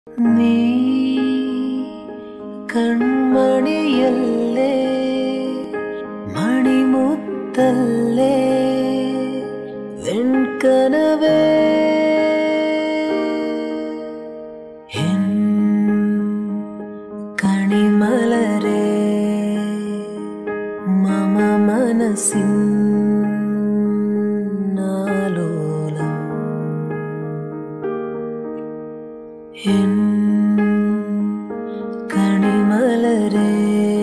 നീ കൺമണിയല്ലേ, മണിമുത്തല്ലേ, വെൺകനവേ, എൻ കണിമലരേ, മമ മനസ്സിൻ ആലോലം, എൻ കണിമലരേ,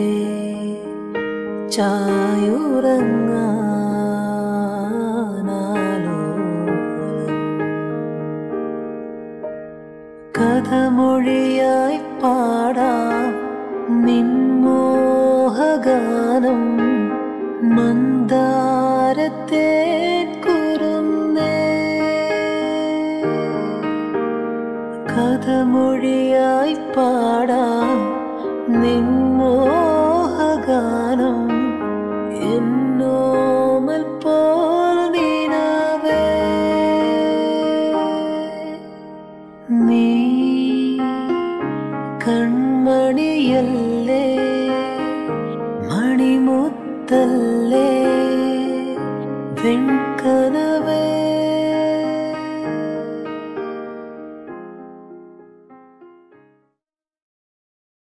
ചായുറങ്ങാനാലോലം. കഥമൊഴിയായി പാടാം നിൻമോഹഗാനം, മന്ദാരത്തേൻ കുരുന്നേ. കഥമൊഴിയായി പാടാം നിൻമോഹഗാനം, എന്നോമൽ പോൽ നിനവേ. നീ കൺമണിയല്ലേ, മണിമുത്തല്ലേ, വെൺകനവേ.